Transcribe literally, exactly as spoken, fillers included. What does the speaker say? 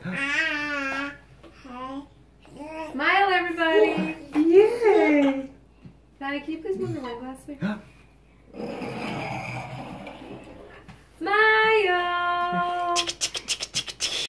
Smile, everybody. Yay. Daddy, can you please move your wine glass, please?